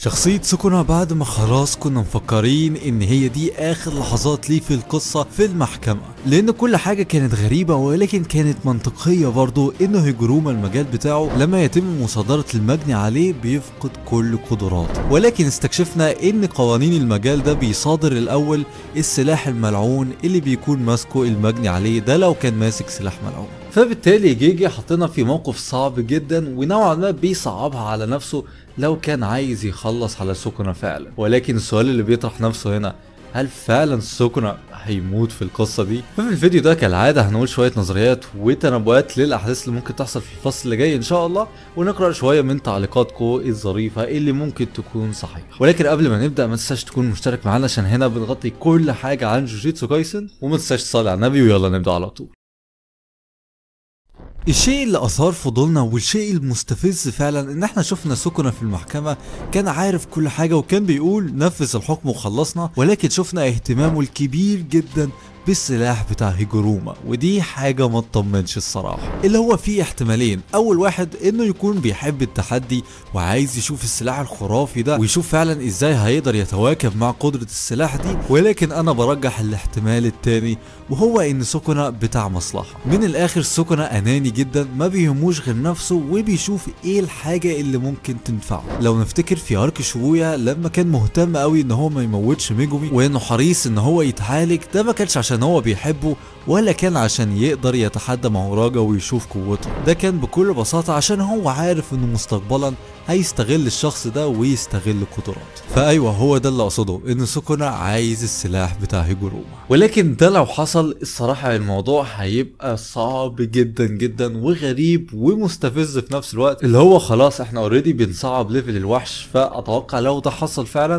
شخصية سكونة بعد ما خلاص كنا مفكرين ان هي دي اخر لحظات ليه في القصة في المحكمة، لان كل حاجة كانت غريبة ولكن كانت منطقية برضو انه هيجروما المجال بتاعه لما يتم مصادرة المجني عليه بيفقد كل قدراته، ولكن استكشفنا ان قوانين المجال ده بيصادر الاول السلاح الملعون اللي بيكون ماسكه المجني عليه ده لو كان ماسك سلاح ملعون. فبالتالي جيجي حطينا في موقف صعب جدا ونوعا ما بيصعبها على نفسه لو كان عايز يخلص على سكونة فعلا. ولكن السؤال اللي بيطرح نفسه هنا، هل فعلا سكونة هيموت في القصة دي؟ ففي الفيديو ده كالعادة هنقول شوية نظريات وتنبؤات للأحداث اللي ممكن تحصل في الفصل اللي جاي إن شاء الله، ونقرأ شوية من تعليقاتكم الظريفة اللي ممكن تكون صحيحة. ولكن قبل ما نبدأ ما تنساش تكون مشترك معانا عشان هنا بنغطي كل حاجة عن جوجيتسو كايسن، وما تنساش تصلي على النبي ويلا نبدأ على طول. الشيء اللي اثار فضولنا والشيء المستفز فعلا ان احنا شفنا سكونة في المحكمة كان عارف كل حاجة وكان بيقول نفذ الحكم وخلصنا، ولكن شفنا اهتمامه الكبير جدا بالسلاح بتاع هيجروما، ودي حاجة ما تطمنش الصراحة. اللي هو فيه احتمالين، اول واحد انه يكون بيحب التحدي وعايز يشوف السلاح الخرافي ده ويشوف فعلا ازاي هيقدر يتواكب مع قدرة السلاح دي، ولكن انا برجح الاحتمال التاني وهو ان سكونة بتاع مصلحة. من الاخر سكونة اناني جدا ما بيهموش غير نفسه وبيشوف ايه الحاجة اللي ممكن تنفعه. لو نفتكر في ارك شوية لما كان مهتم قوي ان هو ما يموتش ميجومي وانه حريص ان هو يتعالج، ده ما كانش عشان هو بيحبه ولا كان عشان يقدر يتحدى مع راجا ويشوف قوته، ده كان بكل بساطة عشان هو عارف انه مستقبلا هيستغل الشخص ده ويستغل قدراته. فايوه هو ده اللي اقصده، ان سكونة عايز السلاح بتاع هيجروما. ولكن ده لو حصل الصراحة الموضوع هيبقى صعب جدا جدا وغريب ومستفز في نفس الوقت، اللي هو خلاص احنا اوريدي بنصعب ليفل الوحش، فاتوقع لو ده حصل فعلا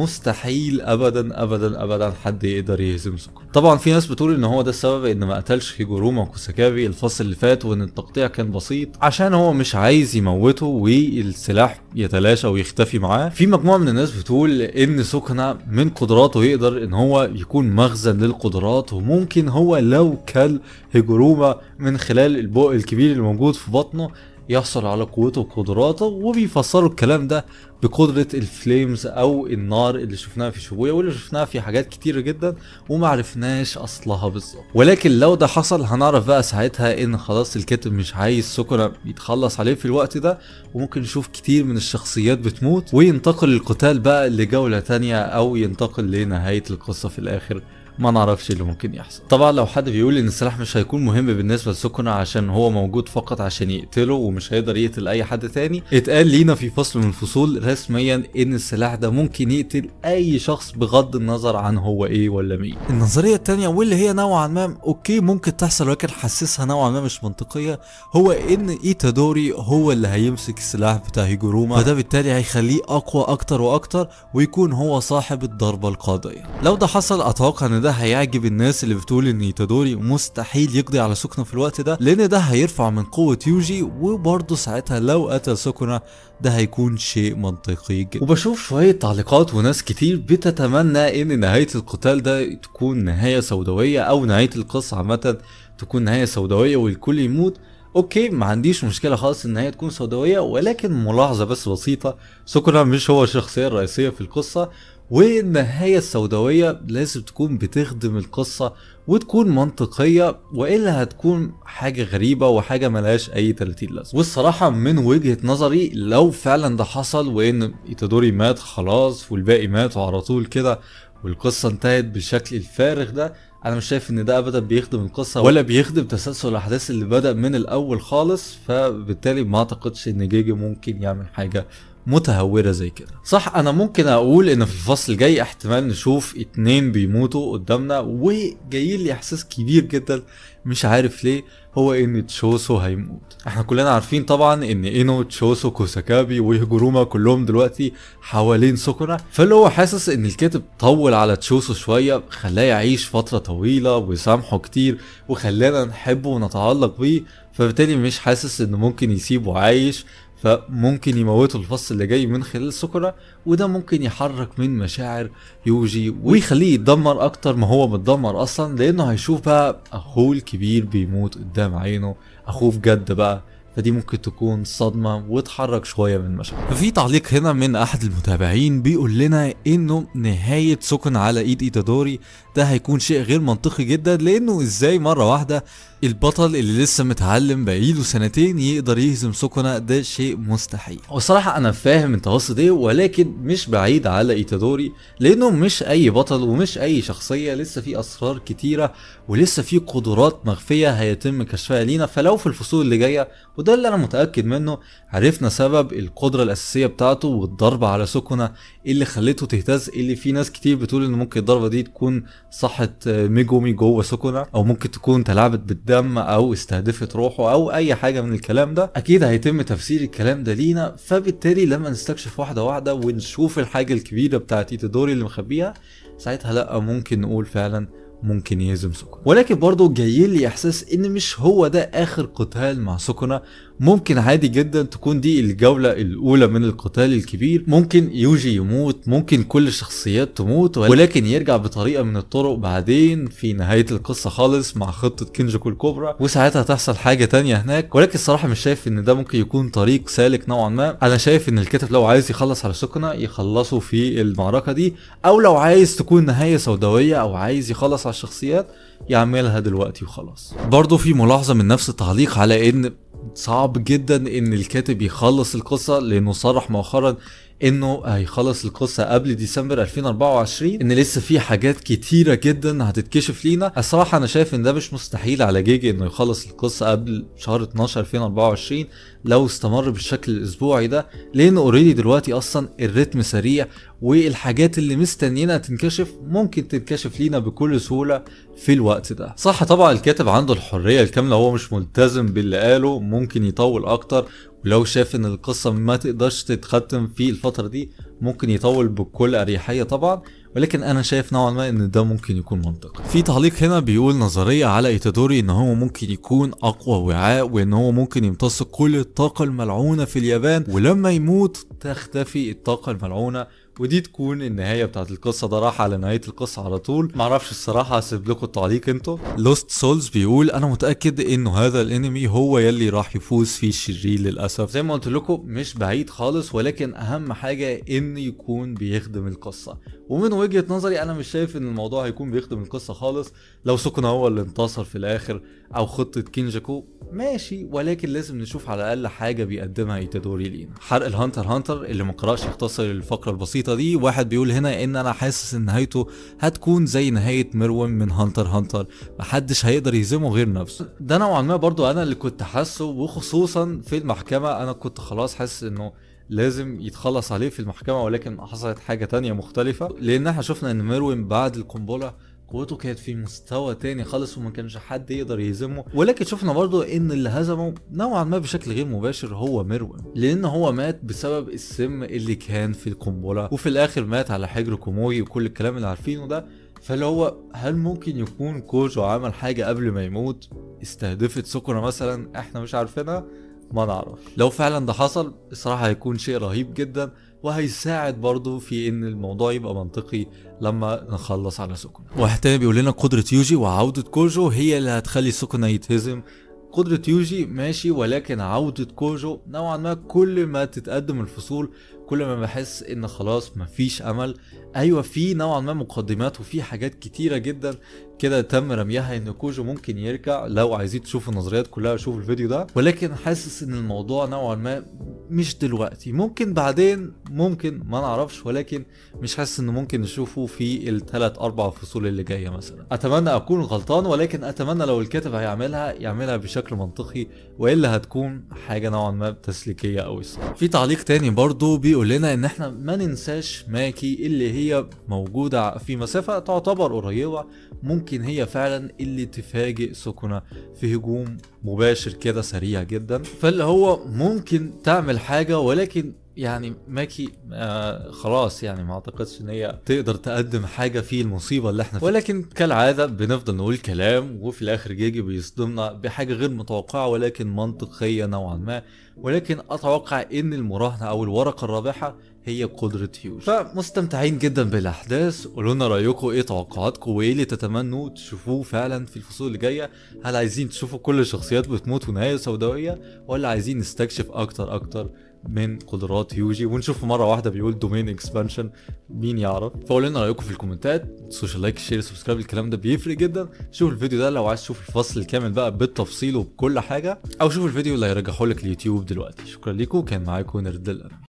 مستحيل ابدا ابدا ابدا حد يقدر يهزم سكونة. طبعا في ناس بتقول ان هو ده السبب ان ما قتلش هيجروما وكوساكابي الفصل اللي فات، وان التقطيع كان بسيط عشان هو مش عايز يموته والسلاح يتلاشى ويختفي معاه. في مجموعه من الناس بتقول ان سكونة من قدراته يقدر ان هو يكون مخزن للقدرات، وممكن هو لو كل هيجروما من خلال البق الكبير اللي موجود في بطنه يحصل على قوته وقدراته، وبيفسروا الكلام ده بقدرة الفليمز او النار اللي شفناها في شوبويا واللي شفناها في حاجات كتيرة جدا ومعرفناش اصلها بالظبط. ولكن لو ده حصل هنعرف بقى ساعتها ان خلاص الكاتب مش عايز سكونة يتخلص عليه في الوقت ده، وممكن نشوف كتير من الشخصيات بتموت وينتقل القتال بقى لجولة تانية او ينتقل لنهاية القصة في الاخر. ما نعرفش اللي ممكن يحصل. طبعا لو حد بيقول ان السلاح مش هيكون مهم بالنسبه لسكونة عشان هو موجود فقط عشان يقتله ومش هيقدر يقتل اي حد تاني، اتقال لينا في فصل من الفصول رسميا ان السلاح ده ممكن يقتل اي شخص بغض النظر عن هو ايه ولا مين. النظريه التانيه واللي هي نوعا ما اوكي ممكن تحصل ولكن حاسسها نوعا ما مش منطقيه، هو ان ايتادوري هو اللي هيمسك السلاح بتاع هيجروما، فده بالتالي هيخليه اقوى اكتر واكتر ويكون هو صاحب الضربه القاضيه. لو ده حصل اتوقع ان ده هيعجب الناس اللي بتقول ان ايتادوري مستحيل يقضي على سكونة في الوقت ده، لان ده هيرفع من قوة يوجي، وبرضه ساعتها لو قتل سكونة ده هيكون شيء منطقي جدا. وبشوف شوية تعليقات وناس كتير بتتمنى ان نهاية القتال ده تكون نهاية سوداوية او نهاية القصة عامة تكون نهاية سوداوية والكل يموت. اوكي ما عنديش مشكلة خالص ان هي تكون سوداوية، ولكن ملاحظة بس بسيطة، سكونة مش هو الشخصية الرئيسية في القصة، والنهاية السوداوية لازم تكون بتخدم القصة وتكون منطقية، وإلا هتكون حاجة غريبة وحاجة ملهاش أي 30 لازمة. والصراحة من وجهة نظري لو فعلا ده حصل وإن إيتادوري مات خلاص والباقي ماتوا على طول كده والقصة انتهت بالشكل الفارغ ده، انا مش شايف ان ده ابدا بيخدم القصه ولا بيخدم تسلسل الاحداث اللي بدأ من الاول خالص، فبالتالي ما اعتقدش ان جيجي ممكن يعمل حاجه متهورة زي كده. صح انا ممكن اقول ان في الفصل الجاي احتمال نشوف 2 بيموتوا قدامنا، وجاي لي احساس كبير جدا مش عارف ليه هو ان تشوسو هيموت. احنا كلنا عارفين طبعا ان اينو تشوسو كوساكابي وهيجروما كلهم دلوقتي حوالين سكونة، فاللي هو حاسس ان الكاتب طول على تشوسو شوية، خلاه يعيش فترة طويلة ويسامحه كتير وخلانا نحبه ونتعلق بيه، فبالتالي مش حاسس انه ممكن يسيبه عايش، فممكن يموته الفصل اللي جاي من خلال سكونة، وده ممكن يحرك من مشاعر يوجي ويخليه يتدمر اكتر ما هو متدمر اصلا، لانه هيشوف بقى اخوه الكبير بيموت قدام عينه، اخوه بجد بقى، فدي ممكن تكون صدمة وتحرك شوية من المشهد. ففي تعليق هنا من احد المتابعين بيقول لنا انه نهاية سكنة على ايد ايتادوري ده هيكون شيء غير منطقي جدا، لانه ازاي مرة واحدة البطل اللي لسه متعلم بقيله سنتين يقدر يهزم سكنة؟ ده شيء مستحيل. والصراحة انا فاهم انت قصد ايه، ولكن مش بعيد على ايتادوري، لانه مش اي بطل ومش اي شخصية، لسه في اسرار كتيرة ولسه في قدرات مخفية هيتم كشفها لينا. فلو في الفصول اللي جاية، وده اللي انا متأكد منه، عرفنا سبب القدرة الاساسية بتاعته والضربة على سكنة اللي خلته تهتز، اللي في ناس كتير بتقول ان ممكن الضربة دي تكون صحت ميجومي جوه سكنة، او ممكن تكون تلاعبت بالدم او استهدفت روحه او اي حاجة من الكلام ده. اكيد هيتم تفسير الكلام ده لينا، فبالتالي لما نستكشف واحدة واحدة ونشوف الحاجة الكبيرة بتاعت ايتادوري اللي مخبيها، ساعتها لا ممكن نقول فعلا ممكن يهزم سكنة. ولكن برضه جاي لي احساس ان مش هو ده اخر قتال مع سكنة، ممكن عادي جدا تكون دي الجولة الاولى من القتال الكبير. ممكن يوجي يموت، ممكن كل الشخصيات تموت، ولكن يرجع بطريقة من الطرق بعدين في نهاية القصة خالص مع خطة كينجوكو الكبرى، وساعتها تحصل حاجة تانية هناك. ولكن الصراحة مش شايف ان ده ممكن يكون طريق سالك نوعا ما. انا شايف ان الكاتب لو عايز يخلص على سكنة يخلصه في المعركة دي، او لو عايز تكون نهاية سوداوية او عايز يخلص على الشخصيات يعملها دلوقتي وخلاص. برضه في ملاحظة من نفس التعليق على ان صعب جدا ان الكاتب يخلص القصة، لانه صرح مؤخرا انه هيخلص القصة قبل ديسمبر 2024، ان لسه في حاجات كتيرة جدا هتتكشف لينا. الصراحة انا شايف ان ده مش مستحيل على جيجي انه يخلص القصة قبل شهر 12 2024 لو استمر بالشكل الاسبوعي ده، لانه اوريدي دلوقتي اصلا الريتم سريع، والحاجات اللي مستنينا تنكشف ممكن تنكشف لينا بكل سهولة في الوقت ده. صح طبعا الكاتب عنده الحرية الكاملة، هو مش ملتزم باللي قاله، ممكن يطول اكتر، ولو شاف ان القصة ما تقدرش تتختم في الفترة دي ممكن يطول بكل اريحية طبعا. ولكن انا شايف نوعا ما ان ده ممكن يكون منطقي. في تعليق هنا بيقول نظرية على ايتادوري ان هو ممكن يكون اقوى وعاء، وان هو ممكن يمتص كل الطاقة الملعونة في اليابان، ولما يموت تختفي الطاقة الملعونة، ودي تكون النهايه بتاعت القصه. ده راح على نهايه القصه على طول. معرفش الصراحه، هسيب لكم التعليق انتوا. لوست سولز بيقول انا متاكد انه هذا الانمي هو يلي راح يفوز فيه الشرير للاسف. زي ما قلت لكم مش بعيد خالص، ولكن اهم حاجه ان يكون بيخدم القصه. ومن وجهه نظري انا مش شايف ان الموضوع هيكون بيخدم القصه خالص. لو سكنة هو اللي انتصر في الاخر او خطه كينجاكو ماشي، ولكن لازم نشوف على الاقل حاجه بيقدمها ايتادوري لينا. حرق الهانتر هانتر اللي ما قراش يختصر الفقره البسيطه دي. واحد بيقول هنا ان انا حاسس ان نهايته هتكون زي نهايه مروم من هانتر هانتر، محدش هيقدر يهزمه غير نفسه. ده نوعا ما برضو انا اللي كنت حاسه، وخصوصا في المحكمه انا كنت خلاص حاسس انه لازم يتخلص عليه في المحكمه، ولكن حصلت حاجه تانية مختلفه، لان احنا شفنا ان مروم بعد القنبله قوته كانت في مستوى تاني خالص وما كانش حد يقدر يهزمه. ولكن شفنا برضو ان اللي هزمه نوعا ما بشكل غير مباشر هو مروم، لان هو مات بسبب السم اللي كان في القنبله، وفي الاخر مات على حجر كوموي وكل الكلام اللي عارفينه ده. فاللي هو هل ممكن يكون كوجو عمل حاجه قبل ما يموت استهدفت سكنة مثلا احنا مش عارفينها؟ ما نعرف. لو فعلا ده حصل الصراحه هيكون شيء رهيب جدا، وهيساعد برضو في ان الموضوع يبقى منطقي لما نخلص على سكنة. واحد تاني بيقول لنا قدرة يوجي وعودة كوجو هي اللي هتخلي سكنة يتهزم. قدرة يوجي ماشي، ولكن عودة كوجو نوعا ما كل ما تتقدم الفصول كل ما بحس ان خلاص مفيش امل. ايوه في نوعا ما مقدمات وفي حاجات كتيرة جدا كده تم رميها ان كوجو ممكن يرجع. لو عايزين تشوفوا النظريات كلها شوفوا الفيديو ده، ولكن حاسس ان الموضوع نوعا ما مش دلوقتي، ممكن بعدين، ممكن ما نعرفش، ولكن مش حاسس انه ممكن نشوفه في الثلاث اربع فصول اللي جايه مثلا. اتمنى اكون غلطان، ولكن اتمنى لو الكاتب يعملها بشكل منطقي، والا هتكون حاجه نوعا ما تسليكيه قوي الصراحه. في تعليق تاني برضو بيقول لنا ان احنا ما ننساش ماكي اللي هي موجوده في مسافه تعتبر قريبه، ممكن هي فعلا اللي تفاجئ سكنة في هجوم مباشر كده سريع جدا. فاللي هو ممكن تعمل حاجة، ولكن يعني ماكي خلاص يعني ما اعتقدش ان هي تقدر تقدم حاجة في المصيبة اللي احنا فيها. ولكن كالعادة بنفضل نقول كلام وفي الاخر جيجي بيصدمنا بحاجة غير متوقعة ولكن منطقية نوعا ما. ولكن اتوقع ان المراهنة او الورقة الرابحة هي قدرة هيوج. فمستمتعين جدا بالاحداث، قولوا لنا رايكم ايه توقعاتكم وايه اللي تتمنوا تشوفوه فعلا في الفصول اللي جايه. هل عايزين تشوفوا كل الشخصيات بتموت ونهايه سوداويه، ولا عايزين نستكشف اكتر من قدرات هيوجي ونشوف مره واحده بيقول دومين اكسبانشن؟ مين يعرف. فقولوا لنا رايكم في الكومنتات، سوشيال لايك شير سبسكرايب، الكلام ده بيفرق جدا. شوف الفيديو ده لو عايز تشوف الفصل الكامل بقى بالتفصيل وبكل حاجه، او شوف الفيديو اللي هيرجحه لك اليوتيوب دلوقتي. شكرا لكم، كان معاكم نرد الانمي.